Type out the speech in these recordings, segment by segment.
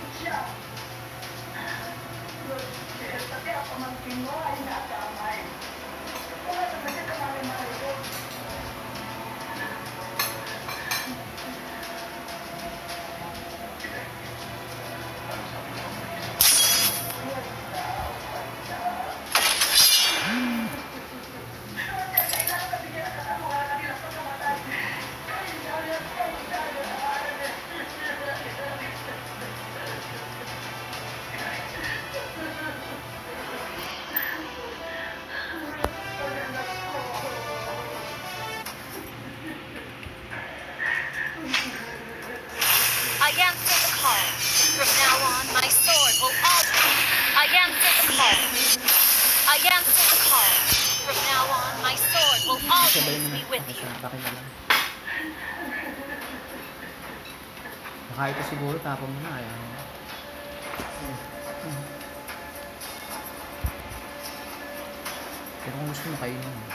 I answer the call. From now on, my sword will always. I answer the call. I answer the call. From now on, my sword will always be with you. Baka ito siguro tapon mo na. Pero kung gusto mo kayo naman.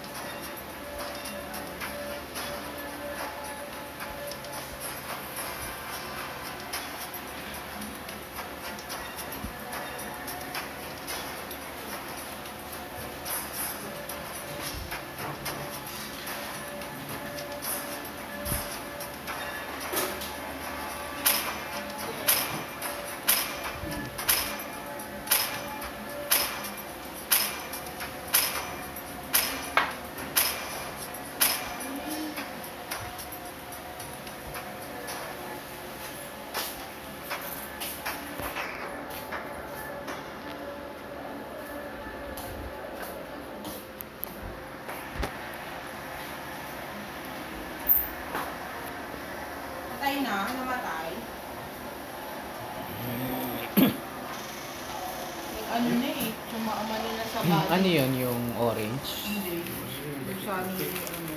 Namatay. Ano na eh, sumaamali na sa bali. Ano yun, yung orange? Hindi. Yung saan ni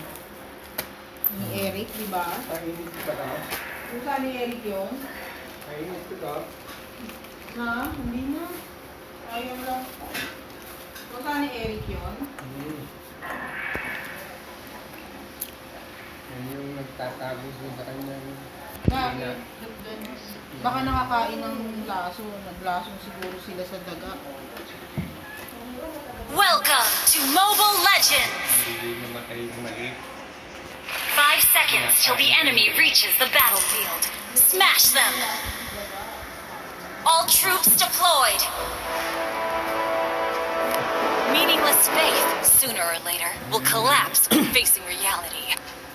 Eric, di ba? Yung saan ni Eric yun? Ha? Hindi na. Ayaw lang. Yung saan ni Eric yun? Yan yung nagtatago sa kanya. Baka nakakain ng laso. Naglasong siguro sila sa daga. Welcome to Mobile Legends! 5 seconds till the enemy reaches the battlefield. Smash them! All troops deployed! Meaningless faith, sooner or later, will collapse when facing reality.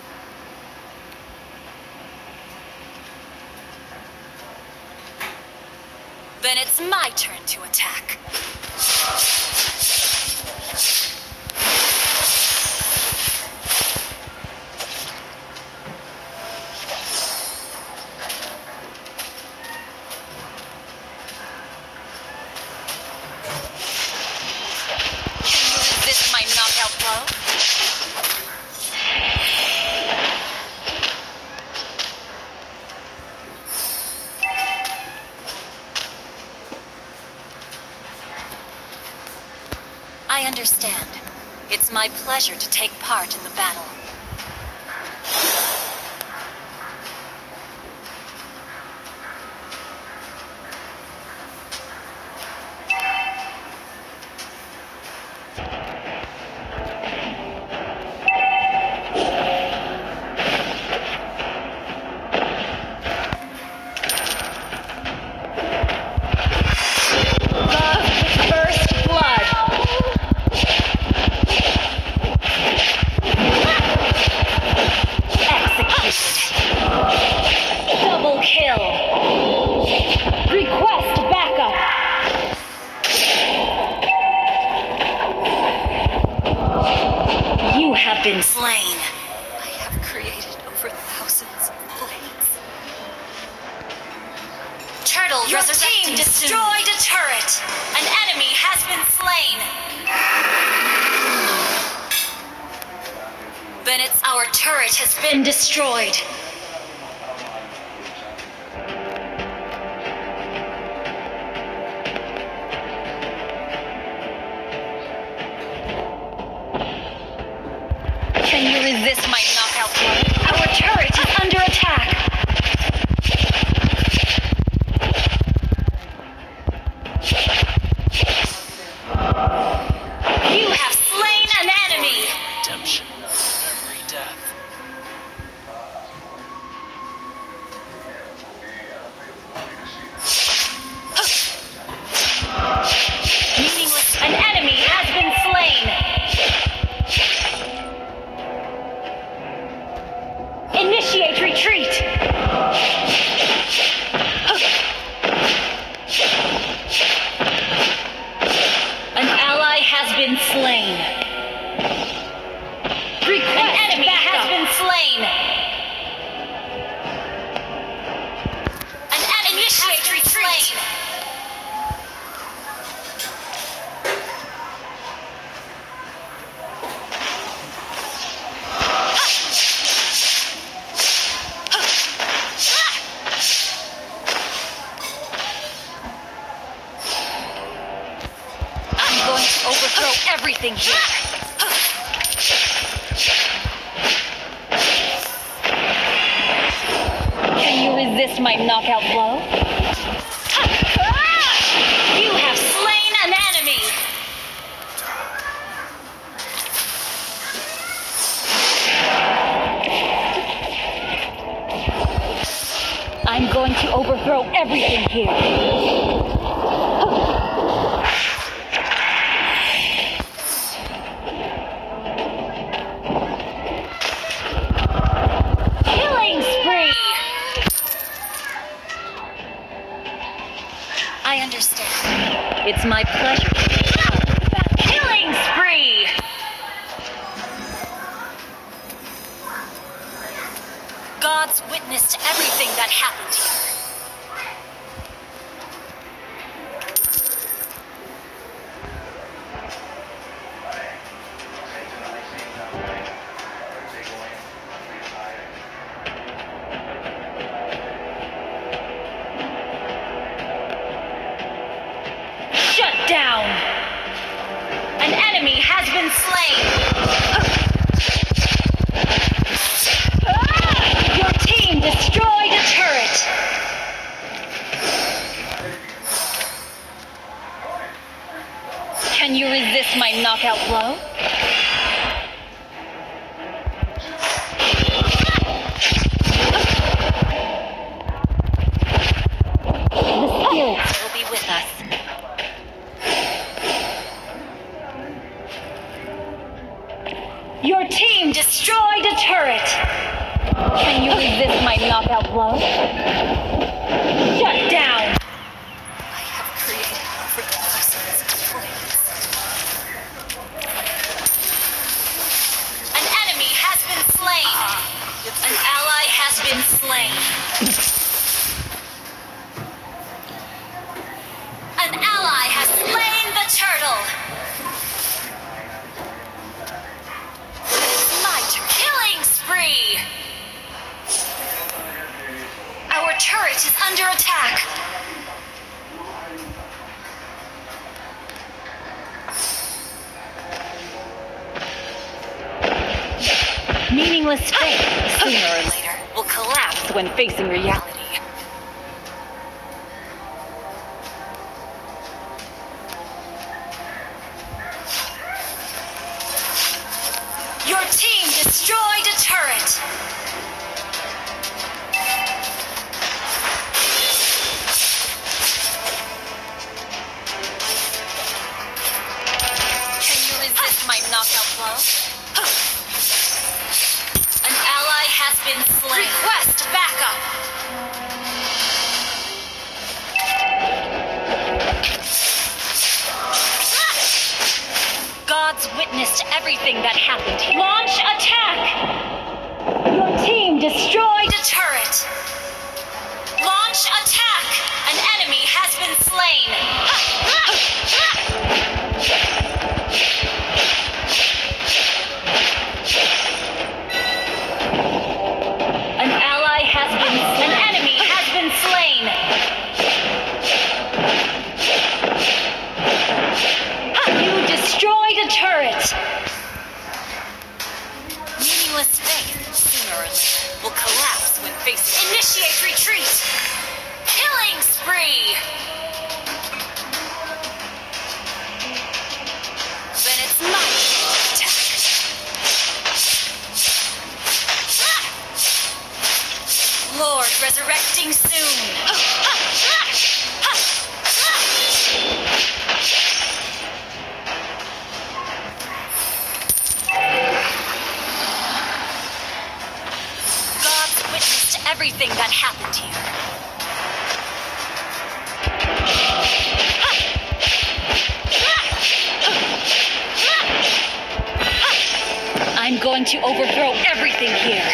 Then it's my turn to attack. Can you resist my knockout blow? I understand. It's my pleasure to take part in the battle. Been slain. I have created over thousands of blades. Turtle, your team destroyed a turret. An enemy has been slain. Bennett's our turret has been destroyed. Can you resist my knockout blow? Our turret is under attack. overthrow everything here. Can you resist my knockout blow? You have slain an enemy! I'm going to overthrow everything here. Killing spree! I understand. It's my pleasure to take part in the battle. Killing spree! God's witness to everything that happened here. Shut down! An enemy has been slain! Your team destroyed a turret! Can you resist my knockout blow? The spirits will be with us. Your team destroyed a turret! Can you resist my knockout blow? Shut down! I have created reconnaissance planes. An enemy has been slain! An ally has been slain! An ally has slain the turtle! Killing spree! Our turret is under attack. Meaningless faith, sooner or later, will collapse when facing reality. Your team destroyed a turret! Can you resist my knockout blow? An ally has been slain. Request backup! God's witness to everything that happened here. Launch attack! Your team destroyed a turret! Launch attack! An enemy has been slain! An ally has been slain. An enemy has been slain! You destroyed a turret! Meaningless faith, sooner or later, will collapse when facing. Initiate retreat! Killing spree! Then it's my turn to attack. Lord resurrecting soon! Everything that happened here. I'm going to overthrow everything here.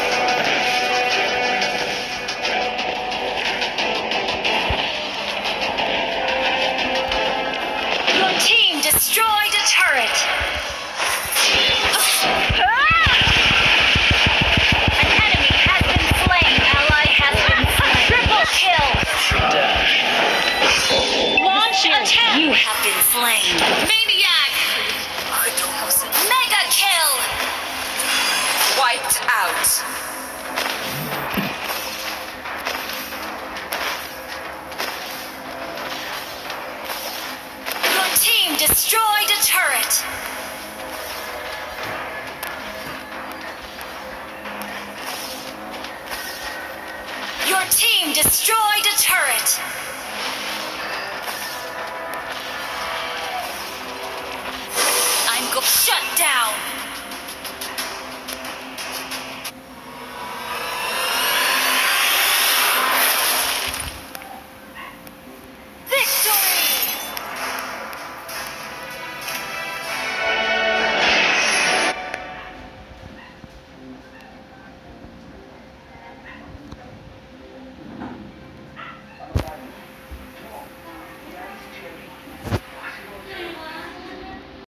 Your team destroyed a turret. You have been slain. Maniac! destroyed a turret. Your team destroyed a turret.